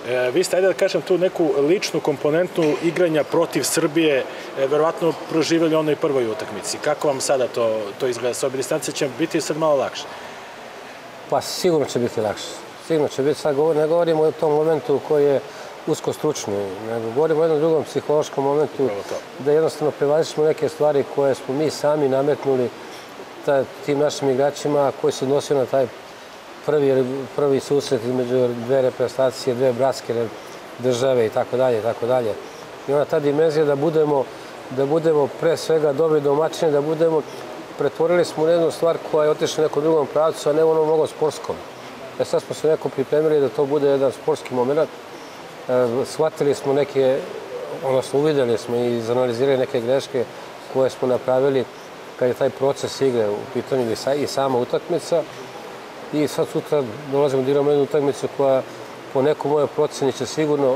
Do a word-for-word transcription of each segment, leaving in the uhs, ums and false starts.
Vi ste, ajde da kažem, tu neku ličnu komponentu igranja protiv Srbije verovatno proživjeli onoj prvoj utakmici. Kako vam sada to izgleda? S obje distancije će biti sad malo lakše? Pa sigurno će biti lakše. Sigurno će biti. Sad ne govorimo o tom momentu koji je usko stručni, nego govorimo o jednom drugom psihološkom momentu da jednostavno prevazišemo neke stvari koje smo mi sami nametnuli tim našim igračima koji se odnosio na taj prvi susret između dve reprezentacije, dve bratske države i tako dalje i tako dalje. I ona ta dimenzija da budemo da budemo pre svega dobri domaćini, da budemo, pretvorili smo u jednu stvar koja je otišla nekom drugom pravcu, a ne u onom mnogo sportskom. E sad smo se neko pripremili da to bude jedan sportski moment. Shvatili smo neke, odnosno uvidjeli smo i izanalizirali neke greške koje smo napravili kad je taj proces igre u pitanju i sama utakmica. I sad sutra dolazimo da igramo jednu utakmicu koja po nekoj mojoj proceni će sigurno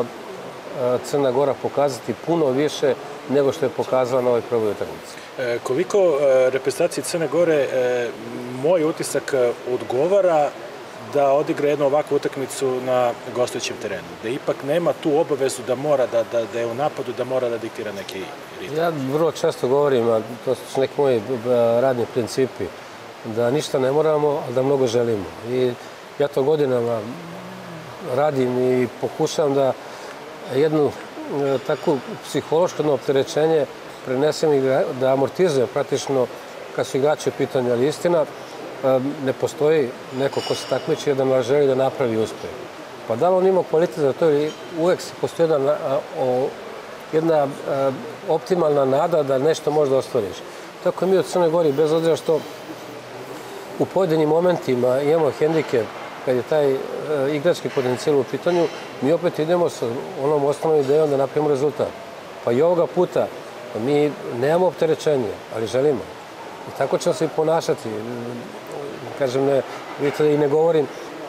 Crna Gora pokazati puno više nego što je pokazala na ovoj prvoj utakmici. Koliko reprezentaciji Crne Gore moj utisak odgovara da odigra jednu ovakvu utakmicu na gostujućem terenu, da ipak nema tu obavezu da mora, da je u napadu, da mora da diktira neki ritam? Ja vrlo često govorim, a to su neki moji radni principi, da ništa ne moramo, ali da mnogo želimo. I ja to godinama radim i pokušavam da jednu takvu psihološko opterećenje prenesem i da amortizujem praktično kad su igrači u pitanju, ali istina, ne postoji neko ko se takmiči da nas želi da napravi uspeh. Pa da li on ima kvalitet za to ili uvek postoji jedna optimalna nada da nešto možda ostvariš. Tako mi u Crnoj Gori, bez obzira što u pojedinim momentima imamo hendikep kad je taj igrački potencijal u pitanju, mi opet idemo sa onom osnovnom idejom da napravimo rezultat. Pa i ovoga puta mi nemamo opterećenje, ali želimo. I tako ćemo se i ponašati. Kažem, ne, vidite da i ne govorim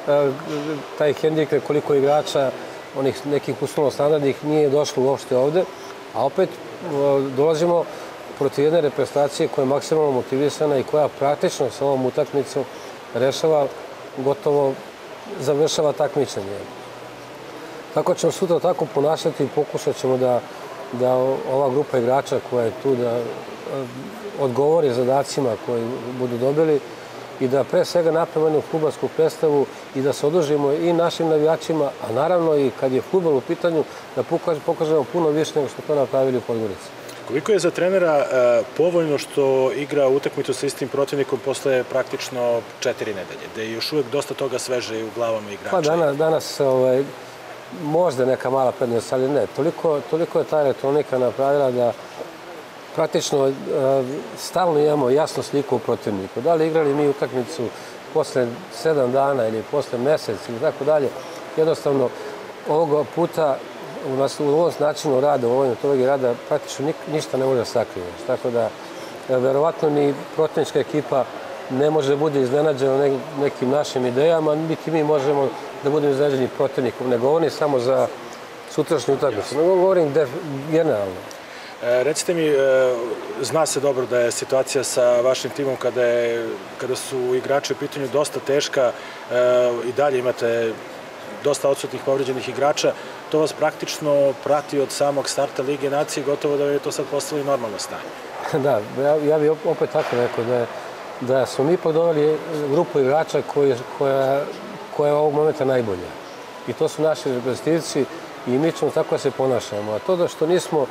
taj hendikep koliko igrača, onih nekih uslovno standardnih nije došlo uopšte ovde, a opet dolazimo protiv jedne reprezentacije koja je maksimalno motivisana i koja praktično sa ovom utakmicom rešava, gotovo završava takmičenje. Tako ćemo sutra tako ponašati i pokušat ćemo da ova grupa igrača koja je tu da odgovori zadacima koji budu dobili i da pre svega napravimo jednu fudbalsku predstavu i da se odužimo i našim navijačima, a naravno i kad je fudbal u pitanju da pokažemo puno više nego što to napravili u Podgorici. Koliko je za trenera povoljno što igra utakmicu sa istim protivnikom posle praktično četiri nedelje, da je još uvek dosta toga sveže i u glavama igrača? Pa danas možda neka mala prednost, ali ne. Toliko je ta elektronika napravila da praktično stalno imamo jasnu sliku u protivniku. Da li igrali mi utakmicu posle sedam dana ili posle mesec ili tako dalje, jednostavno ovoga puta u ovom načinu rada, u ovoj metodologiji rada, praktično ništa ne može da sakrije. Tako da, verovatno ni protivnička ekipa ne može da bude iznenađena nekim našim idejama, niti mi možemo da budemo iznenađeni protivnikom. Ne govorim samo za sutrašnju utakmicu, nego govorim generalno. Recite mi, zna se dobro da je situacija sa vašim timom kada su igrači u pitanju dosta teška i dalje imate dosta odsutnih povređenih igrača, to vas praktično prati od samog starta Lige nacije, gotovo da je to sad postalo i normalno stanje. Da, ja bih opet tako rekao da smo mi ipak doveli grupu igrača koja je ovog momenta najbolja. I to su naši reprezentativci i mi ćemo tako da se ponašamo. A to da što nismo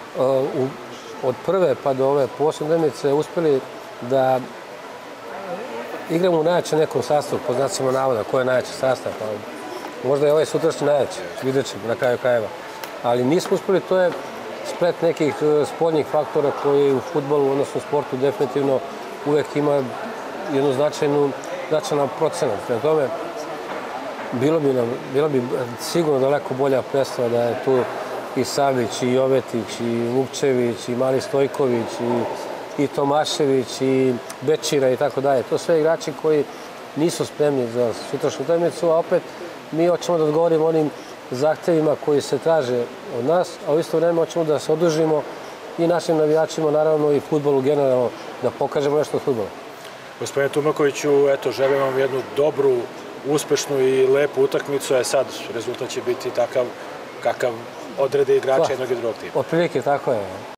od prve pa do ove poslednje utakmice uspeli da igramo u najjačem nekom sastavu, po znacima navoda, ko je najjači sastav, pa možda je ovaj sutrašnji najjači, vidjet ćemo na kraju krajeva. Ali nismo uspeli, to je splet nekih spoljnih faktora koji u fudbalu, odnosno sportu, definitivno uvek ima jednu značajnu procenat. Prema tome, bilo bi sigurno daleko bolja predstava da je tu i Savić, i Jovetić, i Vukčević, i Mali Stojković, i Tomašević, i Bečira i tako dalje. To sve igrači koji nisu spremni za sutrašnju utakmicu, a opet mi hoćemo da odgovorimo onim zahtevima koji se traže od nas, a u isto vreme hoćemo da se odužimo i našim navijačima, naravno i fudbalu generalno, da pokažemo nešto od fudbala. Gospodine Tumakoviću, eto, želim vam jednu dobru uspešnu i lepu utakmicu, a sad rezultat će biti takav kakav odrede igrače jednog i drugog tima. Otprilike tako je.